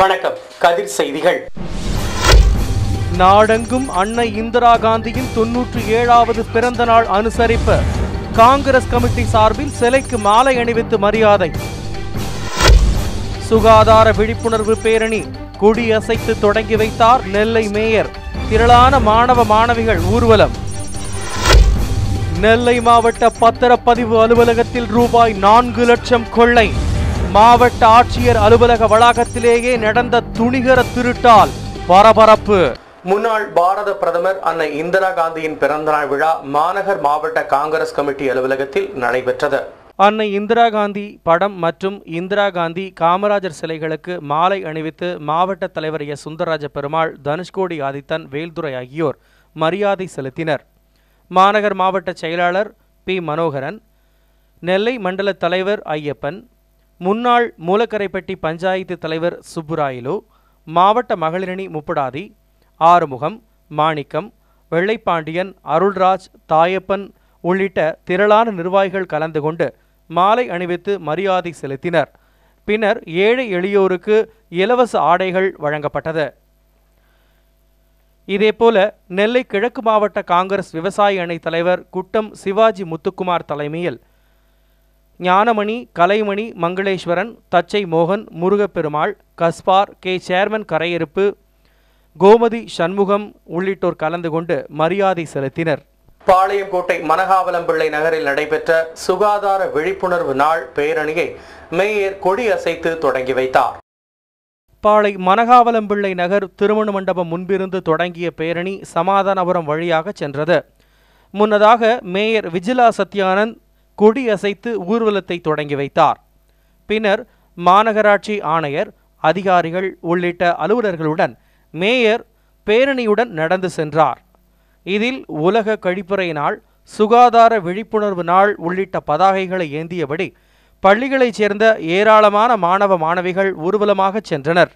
வணக்கம். கதிர் செய்திகள். நாடெங்கும் அன்னை இந்திரா காந்தியின் 97வது பிறந்த நாள் அனுசரிப்பு. காங்கிரஸ் கமிட்டி சார்பில் சிலைக்கு மாலை அணிவித்து மரியாதை. சுகாதார விழிப்புணர்வு பேரணி கொடியசைத்து தொடங்கி வைத்தார் நெல்லை மேயர். திரளான மாணவ மாணவிகள் ஊர்வலம். நெல்லை மாவட்ட பத்திரப்பதிவு அலுவலகத்தில் ரூபாய் 4 லட்சம் கொள்ளை. மாவட்ட ஆட்சியர் அலுவலக வளாகத்திலேயே நடந்த துணிகர திருட்டால் பரபரப்பு. முன்னாள் பாரத பிரதமர் அன்னை இந்திரா காந்தியின் பிறந்தநாள் விழா மாநகர் மாவட்ட காங்கிரஸ் கமிட்டி அலுவலகத்தில் நடைபெற்றது. அன்னை இந்திரா காந்தி படம் மற்றும் இந்திரா காந்தி காமராஜர் சிலைகளுக்கு மாலை அணிவித்து மாவட்ட தலைவர் எஸ். சுந்தரராஜ பெருமாள், தனுஷ்கோடி ஆதித்தன், வேல்துரை ஆகியோர் மரியாதை செலுத்தினர். மாநகர் மாவட்ட செயலாளர் பி. மனோகரன், நெல்லை மண்டல தலைவர் ஐயப்பன், முன்னாள் மூலக்கரைப்பட்டி பஞ்சாயத்து தலைவர் சுப்புராயலு, மாவட்ட மகளிரணி முப்படாதி, ஆறுமுகம், மாணிக்கம், வெள்ளைப்பாண்டியன், அருள்ராஜ், தாயப்பன் உள்ளிட்ட திரளான நிர்வாகிகள் கலந்து கொண்டு மாலை அணிவித்து மரியாதை செலுத்தினர். பின்னர் ஏழை எளியோருக்கு இலவச ஆடைகள் வழங்கப்பட்டது. இதேபோல நெல்லை கிழக்கு மாவட்ட காங்கிரஸ் விவசாய அணி தலைவர் குட்டம் சிவாஜி முத்துக்குமார் தலைமையில் ஞானமணி, கலைமணி, மங்களேஸ்வரன், தச்சை மோகன், முருகப்பெருமாள், கஸ்பார், கே. சேர்மன் கரையிருப்பு, கோமதி சண்முகம் உள்ளிட்டோர் கலந்து கொண்டு மரியாதை செலுத்தினர். பாளையங்கோட்டை மனகாவலம்பிள்ளை நகரில் நடைபெற்ற சுகாதார விழிப்புணர்வு நாள் பேரணியை மேயர் கொடியசைத்து தொடங்கி வைத்தார். பாளை மனகாவலம்பிள்ளை நகர் திருமண மண்டபம் முன்பிருந்து தொடங்கிய பேரணி சமாதானபுரம் வழியாக சென்றது. முன்னதாக மேயர் விஜிலா சத்யானந்த் கொடியசைத்து ஊர்வலத்தை தொடங்கி வைத்தார். பின்னர் மாநகராட்சி ஆணையர், அதிகாரிகள் உள்ளிட்ட அலுவலர்களுடன் மேயர் பேரணியுடன் நடந்து சென்றார். இதில் உலக கழிப்பறை நாள், சுகாதார விழிப்புணர்வு நாள் உள்ளிட்ட பதாகைகளை ஏந்தியபடி பள்ளிகளைச் சேர்ந்த ஏராளமான மாணவ மாணவிகள் ஊர்வலமாக சென்றனர்.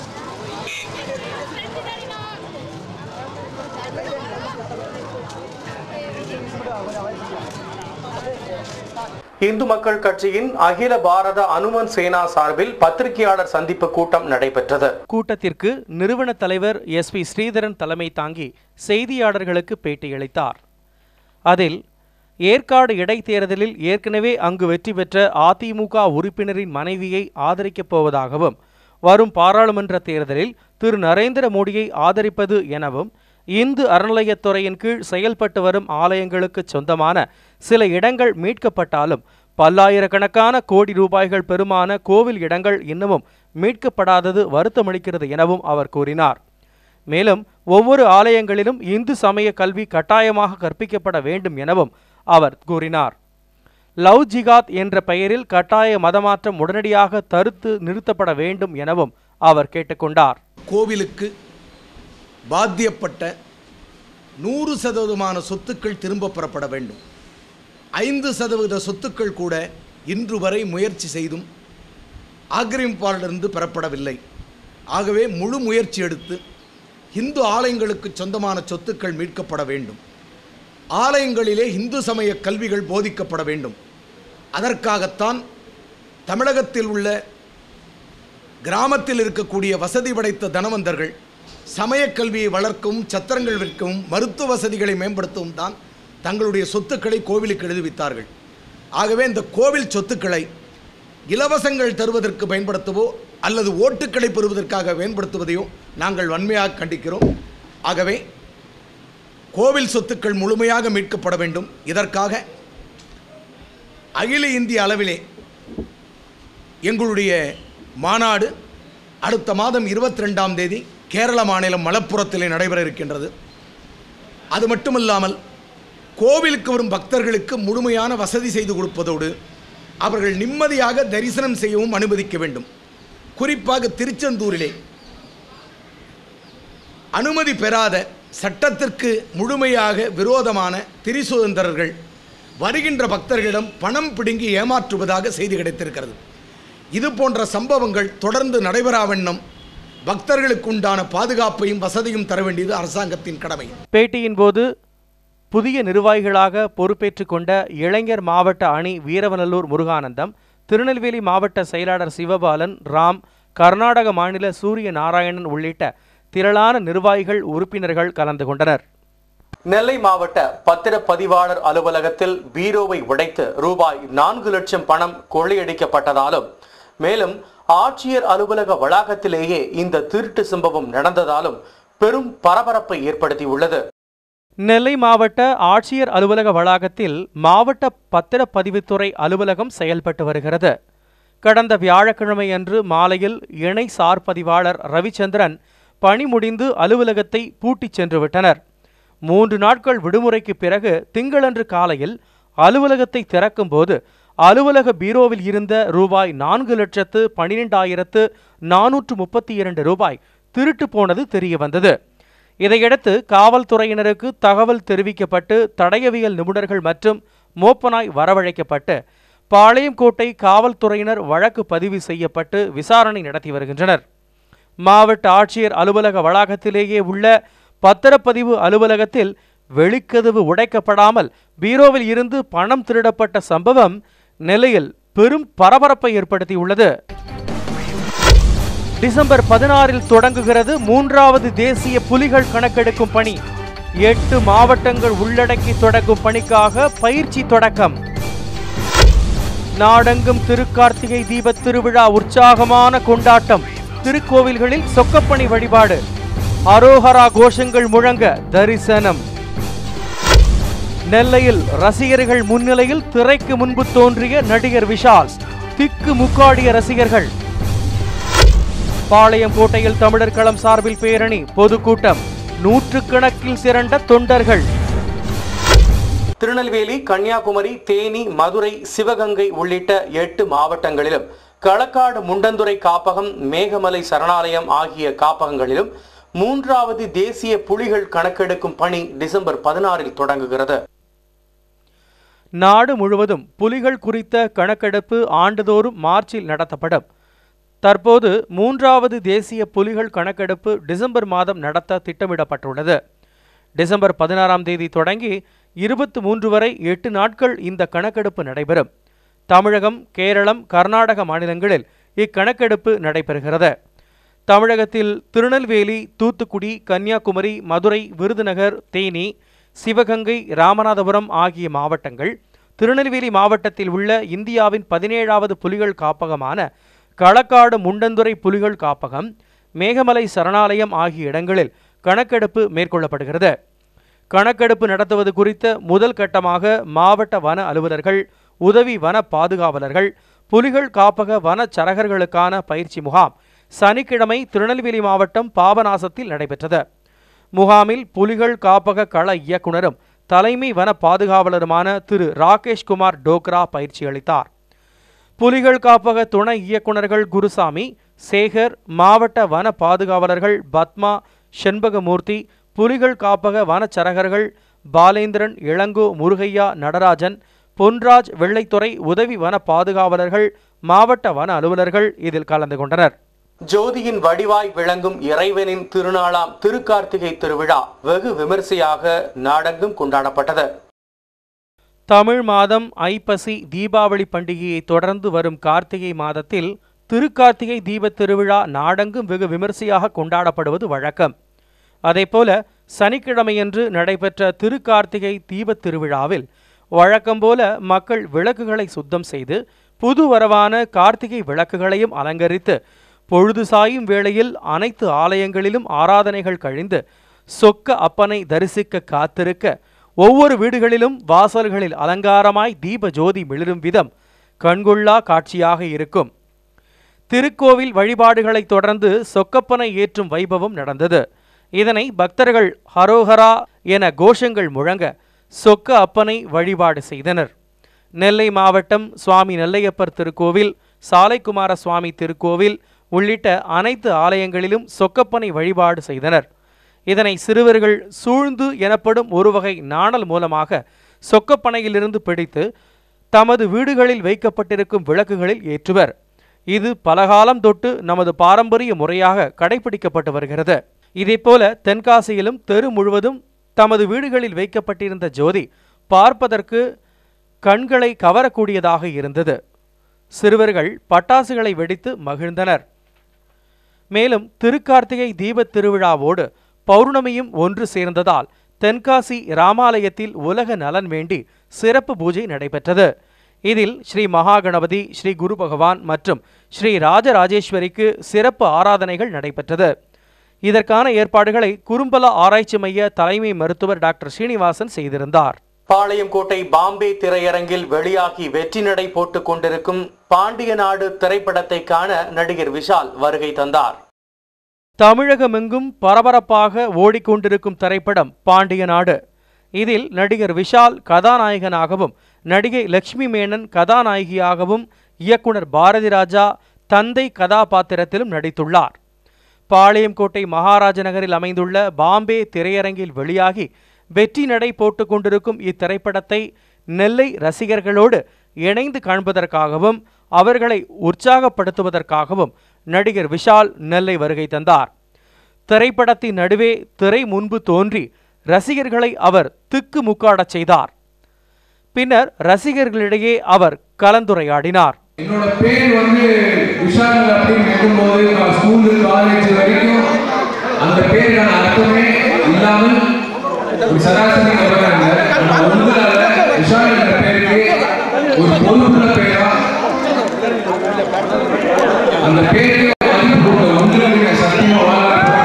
இந்து மக்கள் கட்சியின் அகில பாரத அனுமன் சேனா சார்பில் பத்திரிகையாளர் சந்திப்பு கூட்டம் நடைபெற்றது. கூட்டத்திற்கு நிறுவன தலைவர் எஸ். பி. ஸ்ரீதரன் தலைமை தாங்கி செய்தியாளர்களுக்கு பேட்டியளித்தார். அதில் ஏற்காடு இடைத்தேர்தலில் ஏற்கனவே அங்கு வெற்றி பெற்ற அதிமுக உறுப்பினரின் மனைவியை ஆதரிக்கப் போவதாகவும், வரும் பாராளுமன்ற தேர்தலில் திரு நரேந்திர மோடியை ஆதரிப்பது எனவும், இந்து அறநிலையத்துறையின் கீழ் செயல்பட்டு வரும் ஆலயங்களுக்கு சொந்தமான சில இடங்கள் மீட்கப்பட்டாலும் பல்லாயிரக்கணக்கான கோடி ரூபாய்கள் பெருமான கோவில் இடங்கள் இன்னமும் மீட்கப்படாதது வருத்தமளிக்கிறது எனவும் அவர் கூறினார். மேலும் ஒவ்வொரு ஆலயங்களிலும் இந்து சமய கல்வி கட்டாயமாக கற்பிக்கப்பட வேண்டும் எனவும் அவர் கூறினார். லவ் ஜிகாத் என்ற பெயரில் கட்டாய மதமாற்றம் உடனடியாக தடுத்து நிறுத்தப்பட வேண்டும் எனவும் அவர் கேட்டுக்கொண்டார். கோவிலுக்கு பாத்தியப்பட்ட 100% சொத்துக்கள் திரும்ப பெறப்பட வேண்டும். 5% சொத்துக்கள் கூட இன்று வரை முயற்சி செய்தும் ஆக்கிரமிப்பாளரிலிருந்து பெறப்படவில்லை. ஆகவே முழு முயற்சி எடுத்து இந்து ஆலயங்களுக்கு சொந்தமான சொத்துக்கள் மீட்கப்பட வேண்டும். ஆலயங்களிலே இந்து சமய கல்விகள் போதிக்கப்பட வேண்டும். அதற்காகத்தான் தமிழகத்தில் உள்ள கிராமத்தில் இருக்கக்கூடிய வசதி படைத்த தனவந்தர்கள் சமய கல்வியை வளர்க்கவும், சத்திரங்கள் விற்கவும், மருத்துவ வசதிகளை மேம்படுத்தவும் தான் தங்களுடைய சொத்துக்களை கோவிலுக்கு எழுதுவித்தார்கள். ஆகவே இந்த கோவில் சொத்துக்களை இலவசங்கள் தருவதற்கு பயன்படுத்தவோ அல்லது ஓட்டுக்களை பெறுவதற்காக பயன்படுத்துவதையோ நாங்கள் வன்மையாக கண்டிக்கிறோம். ஆகவே கோவில் சொத்துக்கள் முழுமையாக மீட்கப்பட வேண்டும். இதற்காக அகில இந்திய அளவிலே எங்களுடைய மாநாடு அடுத்த மாதம் 22ஆம் தேதி கேரள மாநிலம் மலப்புரத்திலே நடைபெற இருக்கின்றது. அது மட்டுமல்லாமல் கோவிலுக்கு வரும் பக்தர்களுக்கு முழுமையான வசதி செய்து கொடுப்பதோடு அவர்கள் நிம்மதியாக தரிசனம் செய்யவும் அனுமதிக்க வேண்டும். குறிப்பாக திருச்செந்தூரிலே அனுமதி பெறாத, சட்டத்திற்கு முழுமையாக விரோதமான திரிசுதந்திரர்கள் வருகின்ற பக்தர்களிடம் பணம் பிடுங்கி ஏமாற்றுவதாக செய்தி கிடைத்திருக்கிறது. இது போன்ற சம்பவங்கள் தொடர்ந்து நடைபெறாவண்ணம் பக்தர்களுக்கு உண்டான பாதுகாப்பையும் வசதியும் தர வேண்டியது அரசாங்கத்தின் கடமை. பேட்டியின் போது புதிய நிர்வாகிகளாக பொறுப்பேற்றுக் கொண்ட இளைஞர் மாவட்ட அணி வீரவநல்லூர் முருகானந்தம், திருநெல்வேலி மாவட்ட செயலாளர் சிவபாலன், ராம், கர்நாடக மாநில சூரிய நாராயணன் உள்ளிட்ட திரளான நிர்வாகிகள் உறுப்பினர்கள் கலந்து கொண்டனர். நெல்லை மாவட்ட பத்திரப்பதிவாளர் அலுவலகத்தில் பீரோவை உடைத்து ரூபாய் 4 லட்சம் பணம் கொள்ளையடிக்கப்பட்டதாலும் மேலும் ஆட்சியர் அலுவலக வளாகத்திலேயே இந்த திருட்டு சம்பவம் நடந்ததாலும் பெரும் பரபரப்பை ஏற்படுத்தியுள்ளது. நெல்லை மாவட்ட ஆட்சியர் அலுவலக வளாகத்தில் மாவட்ட பத்திரப்பதிவுத்துறை அலுவலகம் செயல்பட்டு வருகிறது. கடந்த வியாழக்கிழமை அன்று மாலையில் இணை சார் பதிவாளர் ரவிச்சந்திரன் பணி முடிந்து அலுவலகத்தை பூட்டிச் சென்று விட்டனர். 3 நாட்கள் விடுமுறைக்கு பிறகு திங்களன்று காலையில் அலுவலகத்தை திறக்கும் போது அலுவலக பீரோவில் இருந்த ரூபாய் 4,12,432 ரூபாய் திருட்டு போனது தெரியவந்தது. இதையடுத்து காவல்துறையினருக்கு தகவல் தெரிவிக்கப்பட்டு தடயவியல் நிபுணர்கள் மற்றும் மோப்பனாய் வரவழைக்கப்பட்டு பாளையங்கோட்டை காவல்துறையினர் வழக்கு பதிவு செய்யப்பட்டு விசாரணை நடத்தி வருகின்றனர். மாவட்ட ஆட்சியர் அலுவலக வளாகத்திலேயே உள்ள பத்திரப்பதிவு அலுவலகத்தில் வெளிக்கதவு உடைக்கப்படாமல் பீரோவில் இருந்து பணம் திருடப்பட்ட சம்பவம் நெல்லையில் பெரும் பரபரப்பை ஏற்படுத்தியுள்ளது. டிசம்பர் 16 தொடங்குகிறது 3வது தேசிய புலிகள் கணக்கெடுக்கும் பணி. 8 மாவட்டங்கள் உள்ளடக்கி தொடங்கும் பணிக்காக பயிற்சி தொடக்கம். நாடெங்கும் திருக்கார்த்திகை தீபத் திருவிழா உற்சாகமான கொண்டாட்டம். திருக்கோவில்களில் சொக்கப்பணி வழிபாடு, அரோஹரா கோஷங்கள் முழங்க தரிசனம். நெல்லையில் ரசிகர்கள் முன்னிலையில் திரைக்கு முன்பு தோன்றிய நடிகர் விஷால், திக்கு முக்காடிய ரசிகர்கள். பாளையங்கோட்டையில் தமிழர் களம் சார்பில் பேரணி, பொதுக்கூட்டம், 100கணக்கில் திரண்ட தொண்டர்கள். திருநெல்வேலி, கன்னியாகுமரி, தேனி, மதுரை, சிவகங்கை உள்ளிட்ட 8 மாவட்டங்களிலும் களக்காடு முண்டந்துறை காப்பகம், மேகமலை சரணாலயம் ஆகிய காப்பகங்களிலும் 3வது தேசிய புலிகள் கணக்கெடுக்கும் பணி டிசம்பர் 16 தொடங்குகிறது. நாடு முழுவதும் புலிகள் குறித்த கணக்கெடுப்பு ஆண்டுதோறும் மார்ச்சில் நடத்தப்படும். தற்போது 3வது தேசிய புலிகள் கணக்கெடுப்பு டிசம்பர் மாதம் நடத்த திட்டமிடப்பட்டுள்ளது. டிசம்பர் 16ஆம் தேதி தொடங்கி 23 வரை 8 நாட்கள் இந்த கணக்கெடுப்பு நடைபெறும். தமிழகம், கேரளம், கர்நாடக மாநிலங்களில் இக்கணக்கெடுப்பு நடைபெறுகிறது. தமிழகத்தில் திருநெல்வேலி, தூத்துக்குடி, கன்னியாகுமரி, மதுரை, விருதுநகர், தேனி, சிவகங்கை, ராமநாதபுரம் ஆகிய மாவட்டங்கள், திருநெல்வேலி மாவட்டத்தில் உள்ள இந்தியாவின் 17வது புலிகள் காப்பகமான களக்காடு முண்டந்துறை புலிகள் காப்பகம், மேகமலை சரணாலயம் ஆகிய இடங்களில் கணக்கெடுப்பு மேற்கொள்ளப்படுகிறது. கணக்கெடுப்பு நடத்துவது குறித்த முதல் கட்டமாக மாவட்ட வன அலுவலர்கள், உதவி வன பாதுகாவலர்கள், புலிகள் காப்பக வனச்சரகர்களுக்கான பயிற்சி முகாம் சனிக்கிழமை திருநெல்வேலி மாவட்டம் பாபநாசத்தில் நடைபெற்றது. முகாமில் புலிகள் காப்பக கள இயக்குனரும் தலைமை வன பாதுகாவலருமான திரு ராகேஷ்குமார் டோக்ரா பயிற்சி அளித்தார். புலிகள் காப்பக துணை இயக்குநர்கள் குருசாமி, சேகர், மாவட்ட வன பாதுகாவலர்கள் பத்மா, செண்பகமூர்த்தி, புலிகள் காப்பக வனச்சரகர்கள் பாலேந்திரன், இளங்கோ, முருகையா, நடராஜன், பொன்ராஜ், வெள்ளைத்துறை, உதவி வன பாதுகாவலர்கள், மாவட்ட வன அலுவலர்கள் இதில் கலந்து கொண்டனர். ஜோதியின் வடிவாய் விளங்கும் இறைவனின் திருநாளாம் திருக்கார்த்திகை திருவிழா வெகு விமரிசையாக நாடெங்கும் கொண்டாடப்பட்டது. தமிழ் மாதம் ஐப்பசி தீபாவளி பண்டிகையை தொடர்ந்து வரும் கார்த்திகை மாதத்தில் திருக்கார்த்திகை தீபத் திருவிழா நாடெங்கும் வெகு விமரிசையாக கொண்டாடப்படுவது வழக்கம். அதேபோல சனிக்கிழமையன்று நடைபெற்ற திருக்கார்த்திகை தீபத் திருவிழாவில் வழக்கம்போல மக்கள் விளக்குகளை சுத்தம் செய்து புது வரவான கார்த்திகை விளக்குகளையும் அலங்கரித்து பொழுது சாயும் வேளையில் அனைத்து ஆலயங்களிலும் ஆராதனைகள் கழிந்து சொக்க அப்பனை தரிசிக்க காத்திருக்க ஒவ்வொரு வீடுகளிலும் வாசல்களில் அலங்காரமாய் தீப ஜோதி மிளிரும் விதம் கண்கொள்ளா காட்சியாக இருக்கும். திருக்கோவில் வழிபாடுகளைத் தொடர்ந்து சொக்கப்பனை ஏற்றும் வைபவம் நடந்தது. இதனை பக்தர்கள் ஹரோஹரா என கோஷங்கள் முழங்க சொக்க அப்பனை வழிபாடு செய்தனர். நெல்லை மாவட்டம் சுவாமி நெல்லையப்பர் திருக்கோவில், சாலைக்குமார சுவாமி திருக்கோவில் உள்ளிட்ட அனைத்து ஆலயங்களிலும் சொக்கப்பனை வழிபாடு செய்தனர். இதனை சிறுவர்கள் சூழ்ந்து எனப்படும் ஒரு வகை நாணல் மூலமாக சொக்கப்பனையிலிருந்து பிடித்து தமது வீடுகளில் வைக்கப்பட்டிருக்கும் விளக்குகளில் ஏற்றுவர். இது பலகாலம் தொட்டு நமது பாரம்பரிய முறையாக கடைபிடிக்கப்பட்டு வருகிறது. இதேபோல தென்காசியிலும் தெரு முழுவதும் தமது வீடுகளில் வைக்கப்பட்டிருந்த ஜோதி பார்ப்பதற்கு கண்களை கவரக்கூடியதாக இருந்தது. சிறுவர்கள் பட்டாசுகளை வெடித்து மகிழ்ந்தனர். மேலும் திருக்கார்த்திகை தீபத் திருவிழாவோடு பௌர்ணமியும் ஒன்று சேர்ந்ததால் தென்காசி ராமாலயத்தில் உலக நலன் வேண்டி சிறப்பு பூஜை நடைபெற்றது. இதில் ஸ்ரீ மகாகணபதி, ஸ்ரீ குரு பகவான் மற்றும் ஸ்ரீ ராஜராஜேஸ்வரிக்கு சிறப்பு ஆராதனைகள் நடைபெற்றது. இதற்கான ஏற்பாடுகளை குறும்பல ஆராய்ச்சி மைய தலைமை மருத்துவர் டாக்டர் ஸ்ரீனிவாசன் செய்திருந்தார். பாளையங்கோட்டை பாம்பே திரையரங்கில் வெளியாகி வெற்றி நடை போட்டுக் கொண்டிருக்கும் பாண்டிய நாடு திரைப்படத்தை காண நடிகர் விஷால் வருகை தந்தார். தமிழகமெங்கும் பரபரப்பாக ஓடிக்கொண்டிருக்கும் திரைப்படம் பாண்டிய நாடு. இதில் நடிகர் விஷால் கதாநாயகனாகவும் நடிகை லட்சுமி மேனன் கதாநாயகியாகவும் இயக்குனர் பாரதி ராஜா தந்தை கதாபாத்திரத்திலும் நடித்துள்ளார். பாளையங்கோட்டை மகாராஜ நகரில் அமைந்துள்ள பாம்பே திரையரங்கில் வெளியாகி வெற்றி நடை போட்டுக் கொண்டிருக்கும் இத்திரைப்படத்தை நெல்லை ரசிகர்களோடு இணைந்து காண்பதற்காகவும் அவர்களை உற்சாகப்படுத்துவதற்காகவும் நடிகர் விஷால் நெல்லை வருகை தந்தார். திரைப்படத்தின் நடுவே திரை முன்பு தோன்றி ரசிகர்களை அவர் திக்கு முக்காடச் செய்தார். பின்னர் ரசிகர்களிடையே அவர் கலந்துரையாடினார். என்னோட பேர் விஷால் அப்படின்னு கேட்கும்போது நான் ஸ்கூலு காலேஜ் வரைக்கும் அந்த பேர் நான் அர்த்தமே இல்லாமல் சராசரி உங்களால விஷால் என்ற பேருக்கு ஒரு பொருளுள்ள பேரா அந்த பேருக்கு உங்களுக்கு சத்தியமா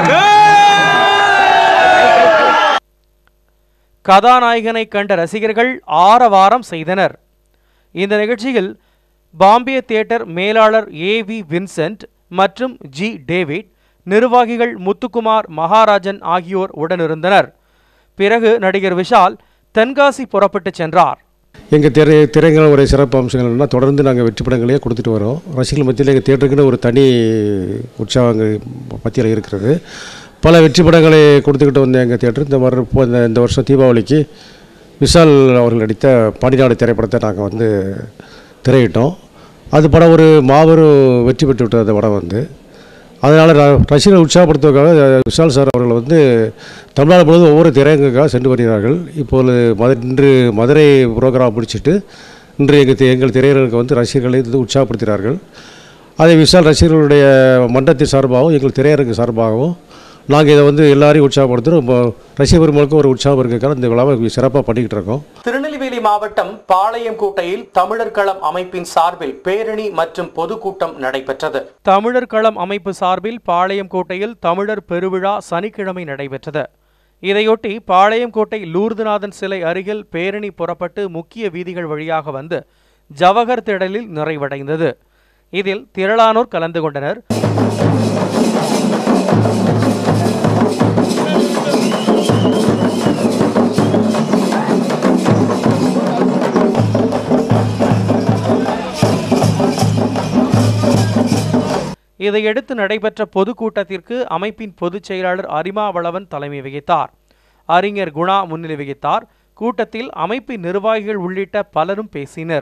கதாநாயகனை கண்ட ரசிகர்கள் ஆரவாரம் செய்தனர். இந்த நிகழ்ச்சியில் பாம்பே தியேட்டர் மேலாளர் ஏ.வி. வின்சென்ட் மற்றும் ஜி. டேவிட், நிர்வாகிகள் முத்துக்குமார், மகாராஜன் ஆகியோர் உடனிருந்தனர். பிறகு நடிகர் விஷால் தென்காசி புறப்பட்டு சென்றார். எங்கள் திரைங்கள ஒரு சிறப்பு அம்சங்கள்னா தொடர்ந்து நாங்கள் வெற்றி படங்களையே கொடுத்துட்டு வரோம். ரசிகர்கள் மத்தியில் எங்கள் தியேட்டருக்குன்னு ஒரு தனி உற்சாகங்கள் மத்தியில் இருக்கிறது. பல வெற்றி படங்களை கொடுத்துக்கிட்டு வந்த எங்கள் தியேட்டர் இந்த வருஷம் தீபாவளிக்கு விஷால் அவர்கள் நடித்த பாண்டிநாடு திரைப்படத்தை நாங்கள் திரையிட்டோம். அது படம் ஒரு மாபெரும் வெற்றி பெற்று விட்டது. அந்த படம் அதனால் ரசிகர்களை உற்சாகப்படுத்துவதற்காக விஷால் சார் அவர்கள் தமிழ்நாடு முழுவதும் ஒவ்வொரு திரையரங்குக்காக சென்று வருகிறார்கள். இப்போது இன்று மதுரை புரோகிராம் முடிச்சுட்டு இன்று எங்கள் திரையரங்குக்கு ரசிகர்களை உற்சாகப்படுத்துகிறார்கள். அதை விஷால் ரசிகர்களுடைய மன்றத்தின் சார்பாகவும் எங்கள் திரையரங்கு சார்பாகவும் நாங்கள் இதை எல்லாரையும் உற்சாகப்படுத்துகிறோம். ரசிக பெருமளுக்கு ஒரு உற்சாகம் இருக்கிறதுக்காக இந்த விழாவை சிறப்பாக பண்ணிக்கிட்டு இருக்கோம். திருநெல்வேலி மாவட்டம் பாளையங்கோட்டையில் தமிழர் களம் அமைப்பின் சார்பில் பேரணி மற்றும் பொதுக்கூட்டம் நடைபெற்றது. தமிழர் களம் அமைப்பு சார்பில் பாளையங்கோட்டையில் தமிழர் பெருவிழா சனிக்கிழமை நடைபெற்றது. இதையொட்டி பாளையங்கோட்டை லூர்துநாதன் சிலை அருகில் பேரணி புறப்பட்டு முக்கிய வீதிகள் வழியாக ஜவஹர் திடலில் நிறைவடைந்தது. இதில் திரளானோர் கலந்து கொண்டனர். இதையடுத்து நடைபெற்ற பொதுக்கூட்டத்திற்கு அமைப்பின் பொதுச் செயலாளர் அரிமாவளவன் தலைமை வகித்தார். அறிஞர் குணா முன்னிலை வகித்தார். கூட்டத்தில் அமைப்பின் நிர்வாகிகள் உள்ளிட்ட பலரும் பேசினர்.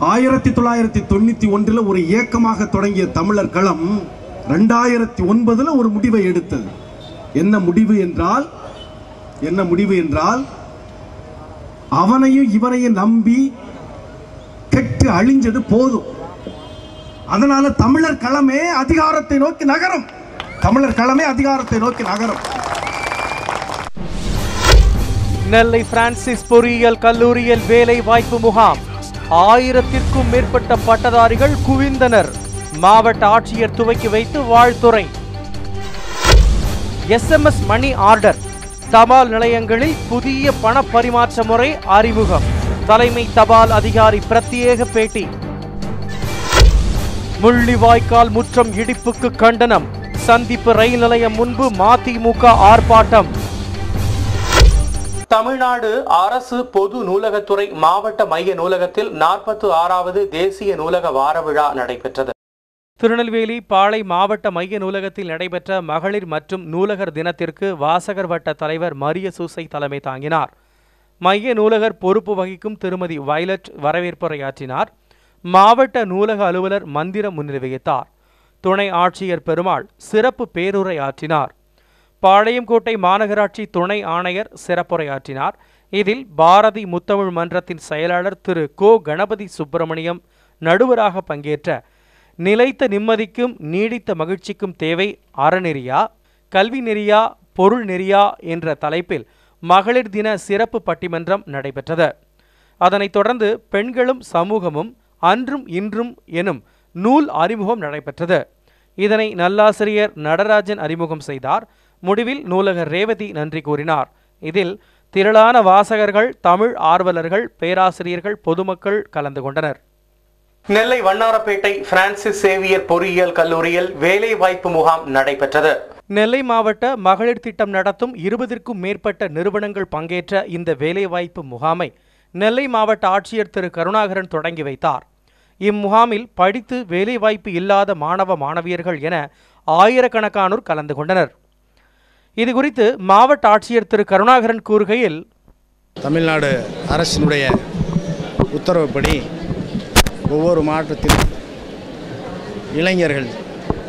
1991 ஒரு இயக்கமாக தொடங்கிய தமிழர் களம் 2009 ஒரு முடிவை எடுத்தது. என்ன முடிவு என்றால் அவனையும் இவனையும் நம்பி கெட்டு அழிஞ்சது போதும். அதனால தமிழர் களமே அதிகாரத்தை நோக்கி நகரும். நெல்லை பிரான்சிஸ் பொறியியல் கல்லூரியில் வேலை வாய்ப்பு முகாம். 1000க்கும் மேற்பட்ட பட்டதாரிகள் குவிந்தனர். மாவட்ட ஆட்சியர் துவக்கி வைத்து வாழ்த்துரை. SMS money order. தபால் நிலையங்களில் புதிய பண பரிமாற்ற முறை அறிமுகம். தலைமை தபால் அதிகாரி பிரத்யேக பேட்டி. முள்ளிவாய்க்கால் முற்றம் இடிப்புக்கு கண்டனம். சந்திப்பு ரயில் நிலையம் முன்பு மதிமுக ஆர்ப்பாட்டம். தமிழ்நாடு அரசு பொது நூலகத்துறை மாவட்ட மைய நூலகத்தில் 46வது தேசிய நூலக வார விழா நடைபெற்றது. திருநெல்வேலி பாளை மாவட்ட மைய நூலகத்தில் நடைபெற்ற மகளிர் மற்றும் நூலகர் தினத்திற்கு வாசகர் வட்ட தலைவர் மரிய சூசை தலைமை தாங்கினார். மைய நூலகர் பொறுப்பு வகிக்கும் திருமதி வயலட் வரவேற்புரையாற்றினார். மாவட்ட நூலக அலுவலர் மந்திரம் முன்னிலை வகித்தார். துணை ஆட்சியர் பெருமாள் சிறப்பு பேருரை ஆற்றினார். பாளையங்கோட்டை மாநகராட்சி துணை ஆணையர் சிறப்புரையாற்றினார். இதில் பாரதி முத்தமிழ் மன்றத்தின் செயலாளர் திரு கோ. கணபதி சுப்பிரமணியம் நடுவராக பங்கேற்ற நிலைத்த நிம்மதிக்கும் நீடித்த மகிழ்ச்சிக்கும் தேவை அறநெறியா, கல்வி நெறியா, பொருள் நெறியா என்ற தலைப்பில் மகளிர் தின சிறப்பு பட்டிமன்றம் நடைபெற்றது. அதனைத் தொடர்ந்து பெண்களும் சமூகமும் அன்றும் இன்றும் எனும் நூல் அறிமுகம் நடைபெற்றது. இதனை நல்லாசிரியர் நடராஜன் அறிமுகம் செய்தார். முடிவில் நூலகர் ரேவதி நன்றி கூறினார். இதில் திரளான வாசகர்கள், தமிழ் ஆர்வலர்கள், பேராசிரியர்கள், பொதுமக்கள் கலந்து கொண்டனர். நெல்லை வண்ணாரப்பேட்டை பிரான்சிஸ் சேவியர் பொறியியல் கல்லூரியில் வேலைவாய்ப்பு முகாம் நடைபெற்றது. நெல்லை மாவட்ட மகளிர் திட்டம் நடத்தும் 20க்கும் மேற்பட்ட நிறுவனங்கள் பங்கேற்ற இந்த வேலைவாய்ப்பு முகாமை நெல்லை மாவட்ட ஆட்சியர் திரு கருணாகரன் தொடங்கி வைத்தார். இம்முகாமில் படித்து வேலைவாய்ப்பு இல்லாத மாணவ மாணவியர்கள் என ஆயிரக்கணக்கானோர் கலந்து கொண்டனர். இதுகுறித்து மாவட்ட ஆட்சியர் திரு கருணாகரன் கூறுகையில், தமிழ்நாடு அரசினுடைய உத்தரவுப்படி ஒவ்வொரு மாவட்டத்திலும் இளைஞர்கள்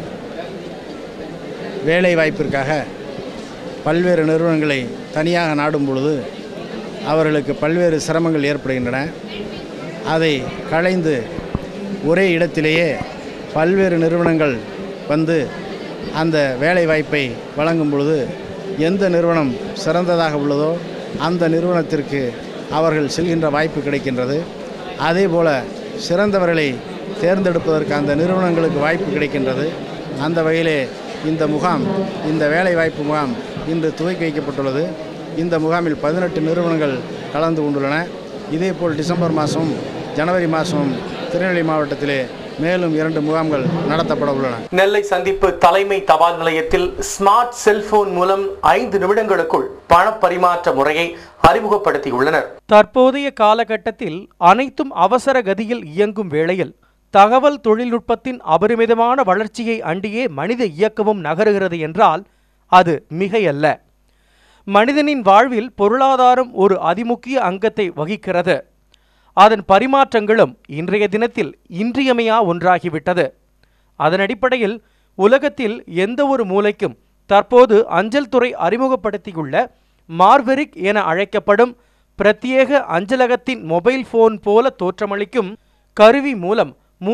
வேலை வாய்ப்பிற்காக பல்வேறு நிறுவனங்களை தனியாக நாடும் பொழுது அவர்களுக்கு பல்வேறு சிரமங்கள் ஏற்படுகின்றன. அதை களைந்து ஒரே இடத்திலேயே பல்வேறு நிறுவனங்கள் வந்து அந்த வேலை வாய்ப்பை வழங்கும் பொழுது எந்த நிறுவனம் சிறந்ததாக உள்ளதோ அந்த நிறுவனத்திற்கு அவர்கள் செல்கின்ற வாய்ப்பு கிடைக்கின்றது. அதேபோல் சிறந்தவர்களை தேர்ந்தெடுப்பதற்கு அந்த நிறுவனங்களுக்கு வாய்ப்பு கிடைக்கின்றது. அந்த வகையிலே இந்த முகாம், இந்த வேலை வாய்ப்பு முகாம் இன்று துவக்கி வைக்கப்பட்டுள்ளது. இந்த முகாமில் 18 நிறுவனங்கள் கலந்து கொண்டுள்ளன. இதேபோல் டிசம்பர் மாதம், ஜனவரி மாதம் திருநெல்வேலி மாவட்டத்திலே மேலும் 2 முகாம்கள் நடத்தப்பட உள்ளன. நெல்லை சந்திப்பு தலைமை தபால் நிலையத்தில் ஸ்மார்ட் செல்போன் மூலம் 5 நிமிடங்களுக்குள் பண பரிமாற்ற முறையை அறிமுகப்படுத்தியுள்ளனர். தற்போதைய காலகட்டத்தில் அனைத்தும் அவசர கதியில் இயங்கும் வேளையில் தகவல் தொழில்நுட்பத்தின் அபரிமிதமான வளர்ச்சியை அண்டியே மனித இயக்கமும் நகருகிறது என்றால் அது மிகையல்ல. மனிதனின் வாழ்வில் பொருளாதாரம் ஒரு அதிமுக்கிய அங்கத்தை வகிக்கிறது. அதன் பரிமாற்றங்களும் இன்றைய தினத்தில் இன்றியமையா ஒன்றாகிவிட்டது. அதன் அடிப்படையில் உலகத்தில் எந்த ஒரு மூலைக்கும் தற்போது அஞ்சல் துறை அறிமுகப்படுத்தியுள்ள மார்வெரிக் என அழைக்கப்படும் பிரத்யேக அஞ்சலகத்தின் மொபைல் போன் போல தோற்றமளிக்கும் கருவி மூலம்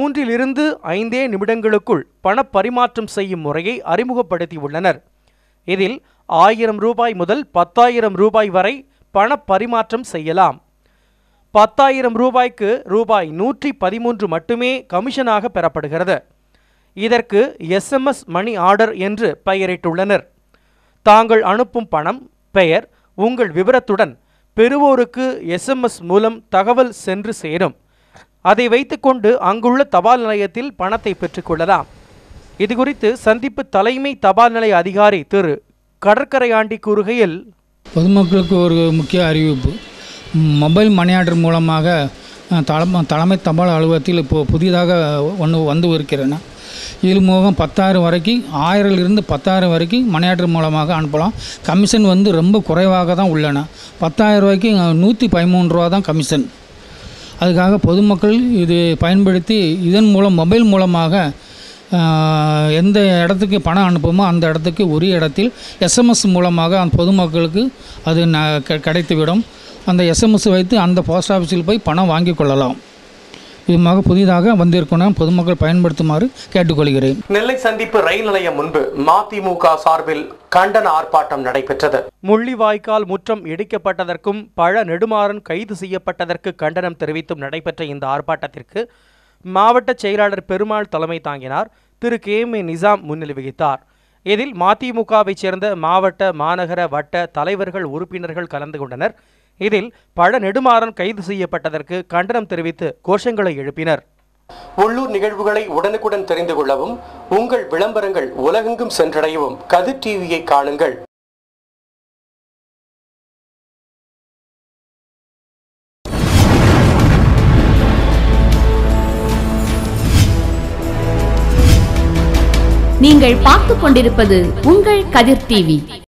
3-5 நிமிடங்களுக்குள் பண பரிமாற்றம் செய்யும் முறையை அறிமுகப்படுத்தியுள்ளனர். இதில் 1000 ரூபாய் முதல் 10,000 ரூபாய் வரை பண பரிமாற்றம் செய்யலாம். 10,000 ரூபாய்க்கு ரூபாய் 113 மட்டுமே கமிஷனாக பெறப்படுகிறது. இதற்கு SMS மணி ஆர்டர் என்று பெயரிட்டுள்ளனர். தாங்கள் அனுப்பும் பணம், பெயர், உங்கள் விவரத்துடன் பெறுவோருக்கு SMS மூலம் தகவல் சென்று சேரும். அதை வைத்துக்கொண்டு அங்குள்ள தபால் நிலையத்தில் பணத்தை பெற்றுக்கொள்ளலாம். இதுகுறித்து சந்திப்பு தலைமை தபால் நிலைய அதிகாரி திரு கடற்கரையாண்டி கூறுகையில், பொதுமக்களுக்கு ஒரு முக்கிய அறிவிப்பு. மொபைல் மணி ஆர்டர் மூலமாக தலைமை தபால் அலுவலகத்தில் இப்போது புதிதாக ஒன்று வந்து இருக்கிறேன். இதில் மூலம் 10,000 வரைக்கும், 1000லிருந்து 10,000 வரைக்கும் மணி ஆர்டர் மூலமாக அனுப்பலாம். கமிஷன் வந்து ரொம்ப குறைவாக தான் உள்ளன. 10,000 ரூபாய்க்கு 113 ரூபா தான் கமிஷன். அதுக்காக பொதுமக்கள் இது பயன்படுத்தி இதன் மூலம் மொபைல் மூலமாக எந்த இடத்துக்கு பணம் அனுப்புமோ அந்த இடத்துக்கு உரிய இடத்தில் SMS மூலமாக அந்த பொதுமக்களுக்கு அது கிடைத்துவிடும். அந்த SMS வைத்து அந்த போஸ்ட் ஆஃபீஸில் போய் பணம் வாங்கி கொள்ளலாம். இதுமாக புதிதாக வந்திருக்கணும், பொதுமக்கள் பயன்படுத்துமாறு கேட்டுக்கொள்கிறேன். நெல்லை சந்திப்பு ரயில் நிலையம் முன்பு மதிமுக சார்பில் கண்டன ஆர்ப்பாட்டம் நடைபெற்றது. முள்ளிவாய்க்கால் முற்றம் இடிக்கப்பட்டதற்கும் பழ நெடுமாறன் கைது செய்யப்பட்டதற்கு கண்டனம் தெரிவித்தும் நடைபெற்ற இந்த ஆர்ப்பாட்டத்திற்கு மாவட்ட செயலாளர் பெருமாள் தலைமை தாங்கினார். திரு KM நிசாம் முன்னிலை வகித்தார். இதில் மதிமுகவைச் சேர்ந்த மாவட்ட, மாநகர, வட்ட தலைவர்கள், உறுப்பினர்கள் கலந்து கொண்டனர். இதில் பழ நெடுமாறன் கைது செய்யப்பட்டதற்கு கண்டனம் தெரிவித்து கோஷங்களை எழுப்பினர். உள்ளூர் நிகழ்வுகளை உடனுக்குடன் தெரிந்து கொள்ளவும், உங்கள் விளம்பரங்கள் உலகெங்கும் சென்றடையவும் கதிர் டிவியை காணுங்கள். நீங்கள் பார்த்துக் கொண்டிருப்பது உங்கள் கதிர் டிவி.